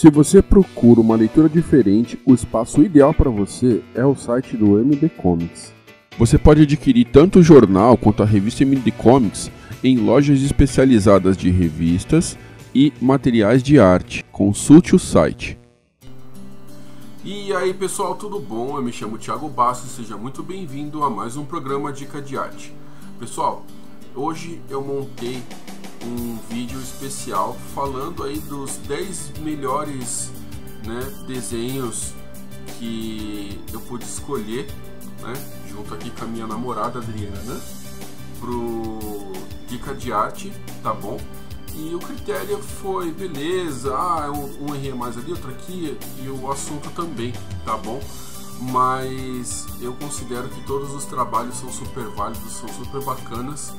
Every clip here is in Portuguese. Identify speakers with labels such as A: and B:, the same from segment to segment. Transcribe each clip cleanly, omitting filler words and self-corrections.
A: Se você procura uma leitura diferente, o espaço ideal para você é o site do MD Comics. Você pode adquirir tanto o jornal quanto a revista MD Comics em lojas especializadas de revistas e materiais de arte. Consulte o site.
B: E aí pessoal, tudo bom? Eu me chamo Thiago Bastos, seja muito bem-vindo a mais um programa Dica de Arte. Pessoal, hoje eu montei um vídeo especial falando aí dos 10 melhores desenhos que eu pude escolher, junto aqui com a minha namorada Adriana, pro Dica de Arte, tá bom? E o critério foi, beleza, um errei mais ali, outro aqui, e o assunto também, tá bom? Mas eu considero que todos os trabalhos são super válidos, são super bacanas.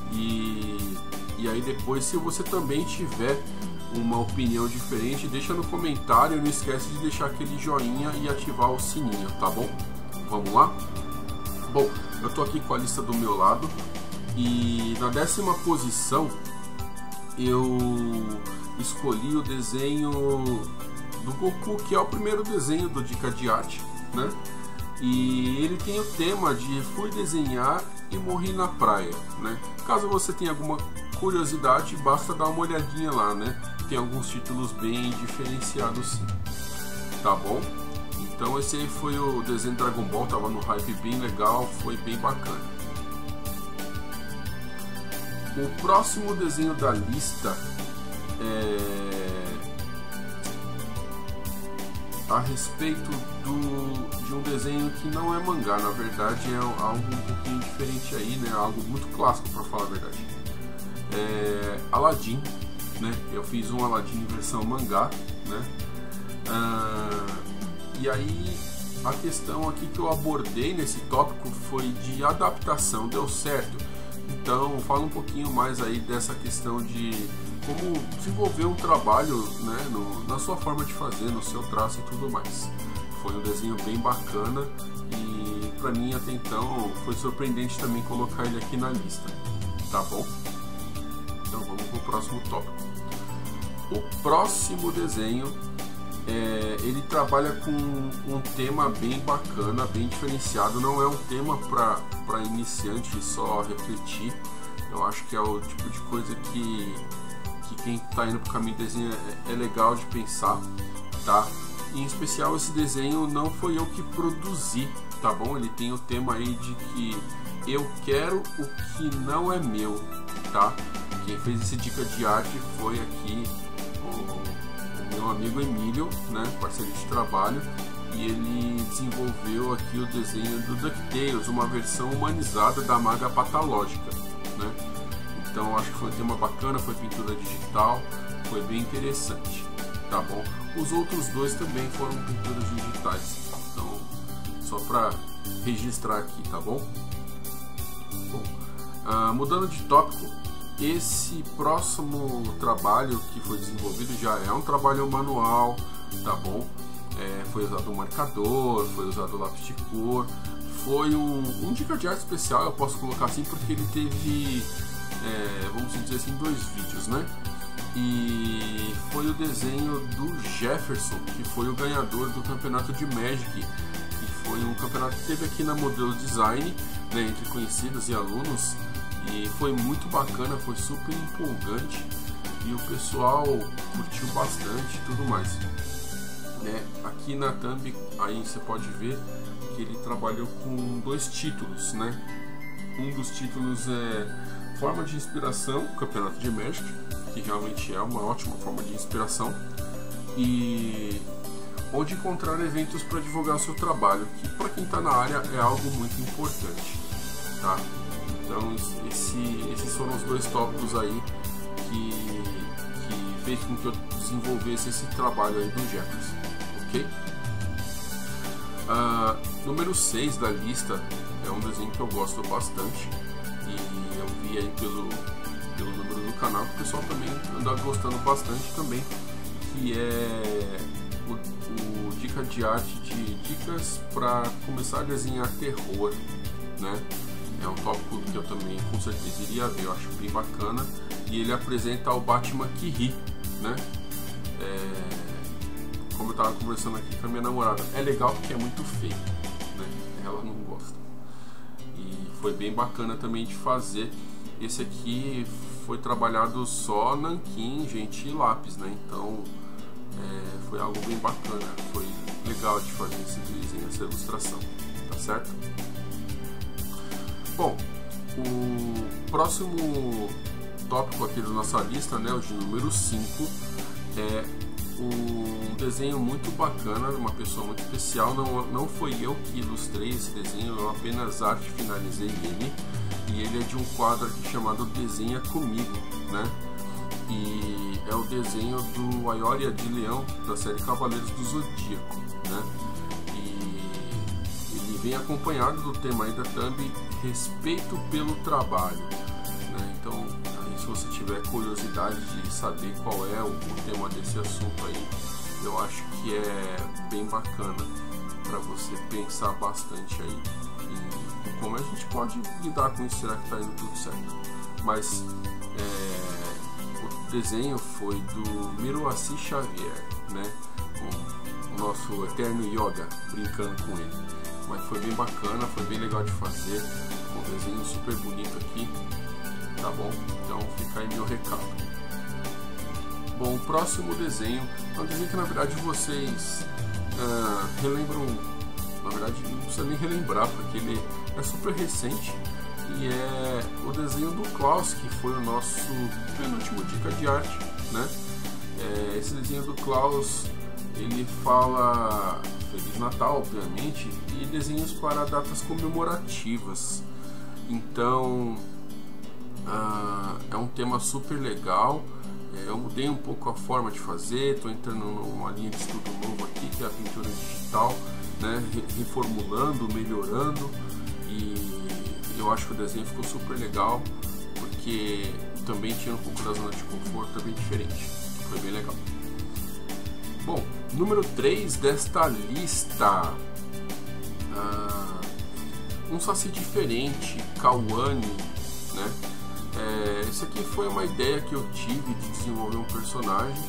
B: E aí depois, se você também tiver uma opinião diferente, deixa no comentário, não esquece de deixar aquele joinha e ativar o sininho, tá bom? Vamos lá? Bom, eu tô aqui com a lista do meu lado e na 10ª posição eu escolhi o desenho do Goku, que é o primeiro desenho do Dica de Arte, né? E ele tem o tema de fui desenhar e morri na praia, né? Caso você tenha alguma curiosidade, basta dar uma olhadinha lá, né? Tem alguns títulos bem diferenciados sim, tá bom? Então esse aí foi o desenho Dragon Ball, tava no hype bem legal, foi bem bacana. O próximo desenho da lista é a respeito de um desenho que não é mangá, na verdade é algo um pouquinho diferente aí, né? Algo muito clássico, para falar a verdade. Aladdin, né? Eu fiz um Aladdin em versão mangá, né? E aí a questão aqui que eu abordei nesse tópico foi de adaptação, deu certo? Então fala um pouquinho mais aí dessa questão de como desenvolver um trabalho, né, na sua forma de fazer, no seu traço e tudo mais. Foi um desenho bem bacana e para mim até então foi surpreendente também colocar ele aqui na lista, tá bom? Então vamos para o próximo tópico. O próximo desenho ele trabalha com um tema bem bacana, bem diferenciado. Não é um tema para iniciante só refletir. Eu acho que é o tipo de coisa que quem está indo para o caminho do desenho é legal de pensar, tá? Em especial esse desenho não foi eu que produzi, tá bom? Ele tem o tema aí de que eu quero o que não é meu, tá? Quem fez esse Dica de Arte foi aqui o meu amigo Emílio, né? Parceiro de trabalho, e ele desenvolveu aqui o desenho do DuckTales, uma versão humanizada da Maga Patológica, né? Então acho que foi um tema bacana, foi pintura digital, foi bem interessante, tá bom? Os outros dois também foram pinturas digitais, então só para registrar aqui, tá bom? Bom, mudando de tópico, esse próximo trabalho que foi desenvolvido já é um trabalho manual, tá bom? Foi usado um marcador, foi usado lápis de cor, foi um Dica de Arte especial, eu posso colocar assim porque ele teve, vamos dizer assim, 2 vídeos, né? E foi o desenho do Jefferson, que foi o ganhador do campeonato de Magic, que foi um campeonato que teve aqui na Modelo Design, né, entre conhecidos e alunos, e foi muito bacana, foi super empolgante e o pessoal curtiu bastante e tudo mais. Aqui na thumb aí você pode ver que ele trabalhou com 2 títulos, né? Um dos títulos é Forma de Inspiração, Campeonato de Magic, que realmente é uma ótima forma de inspiração, e onde encontrar eventos para divulgar o seu trabalho, que para quem está na área é algo muito importante, tá? Então esses foram os 2 tópicos aí que fez com que eu desenvolvesse esse trabalho aí do Jefferson, ok? Número 6 da lista é um desenho que eu gosto bastante e eu vi aí pelo número do canal que o pessoal também anda gostando bastante também, que é o Dica de Arte de dicas para começar a desenhar terror, né? É um tópico que eu também com certeza iria ver, eu acho bem bacana, e ele apresenta o Batman que ri, né? como eu tava conversando aqui com a minha namorada, é legal porque é muito feio, né? Ela não gosta. E foi bem bacana também de fazer. Esse aqui foi trabalhado só nanquim, gente, e lápis, né? Então foi algo bem bacana, foi legal de fazer esse desenho, essa ilustração, tá certo? Bom, o próximo tópico aqui da nossa lista, né, o de número 5, é um desenho muito bacana de uma pessoa muito especial. Não foi eu que ilustrei esse desenho, eu apenas arte finalizei ele, e ele é de um quadro aqui chamado Desenha Comigo, né? E é o desenho do Aioria de Leão, da série Cavaleiros do Zodíaco, né? E ele vem acompanhado do tema aí da thumb, respeito pelo trabalho, né? Então, aí, se você tiver curiosidade de saber qual é o tema desse assunto aí, eu acho que é bem bacana para você pensar bastante aí em como a gente pode lidar com isso. Será que está indo tudo certo? Mas o desenho foi do Miroaci Xavier, né? O nosso eterno yoga, brincando com ele. Mas foi bem bacana, foi bem legal de fazer. Um desenho super bonito aqui, tá bom? Então fica aí meu recado. Bom, o próximo desenho é um desenho que na verdade vocês relembram. Na verdade não precisa nem relembrar, porque ele é super recente. E é o desenho do Klaus, que foi o nosso penúltimo dica de arte, né? Esse desenho do Klaus, ele fala Feliz Natal, obviamente, e desenhos para datas comemorativas. Então é um tema super legal. Eu mudei um pouco a forma de fazer, estou entrando numa linha de estudo novo aqui, que é a pintura digital, né? Reformulando, melhorando, e eu acho que o desenho ficou super legal, porque também tinha um pouco da zona de conforto, é bem diferente, foi bem legal. Bom, número 3 desta lista, um saci diferente, Kawane, né? Esse aqui foi uma ideia que eu tive de desenvolver um personagem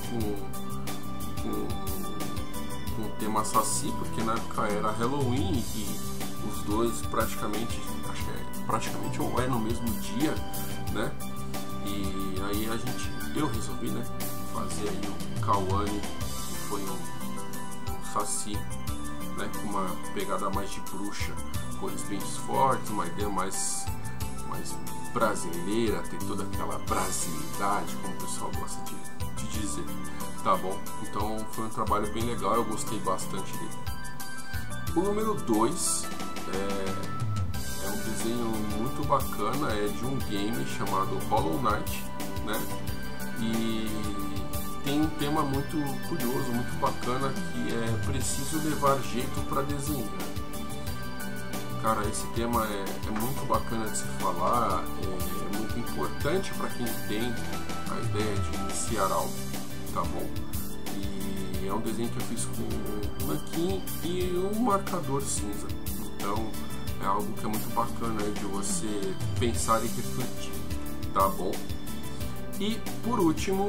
B: com o tema saci, porque na época era Halloween e os dois praticamente, acho que praticamente ou no mesmo dia, né? E aí eu resolvi, né, fazer aí o Kawane, que foi um saci, né, com uma pegada mais de bruxa, cores bem fortes, uma ideia mais brasileira, tem toda aquela brasilidade, como o pessoal gosta de dizer, tá bom? Então foi um trabalho bem legal, eu gostei bastante dele. O número 2 é um desenho muito bacana, é de um game chamado Hollow Knight, né? E tem um tema muito curioso, muito bacana, que é preciso levar jeito para desenhar. Cara, esse tema é muito bacana de se falar, é muito importante para quem tem a ideia de iniciar algo, tá bom? E é um desenho que eu fiz com um nanquim e um marcador cinza, então é algo que é muito bacana de você pensar e refletir, tá bom? E por último,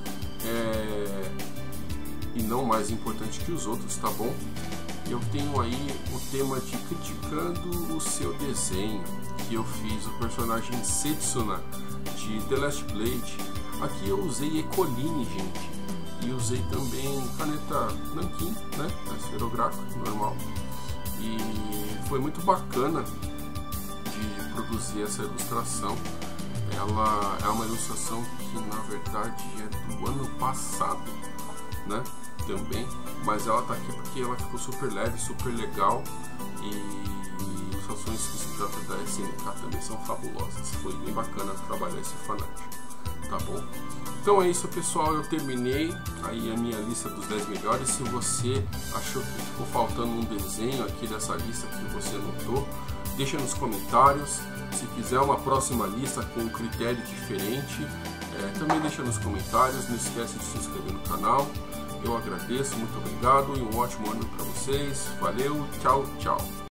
B: e não mais importante que os outros, tá bom? Eu tenho aí o tema de criticando o seu desenho, que eu fiz o personagem Setsuna de The Last Blade. Aqui eu usei Ecoline, gente, e usei também caneta nanquim, né, esferográfica normal. E foi muito bacana de produzir essa ilustração. Ela é uma ilustração que na verdade é do ano passado, né? Também, mas ela tá aqui porque ela ficou super leve, super legal, e ilustrações que se tratam da SNK também são fabulosas. Foi bem bacana trabalhar esse fanático, tá bom? Então é isso, pessoal, eu terminei aí a minha lista dos 10 melhores. Se você achou que ficou faltando um desenho aqui dessa lista que você notou, deixa nos comentários. Se quiser uma próxima lista com um critério diferente, também deixa nos comentários. Não esquece de se inscrever no canal. Eu agradeço, muito obrigado e um ótimo ano para vocês. Valeu, tchau, tchau.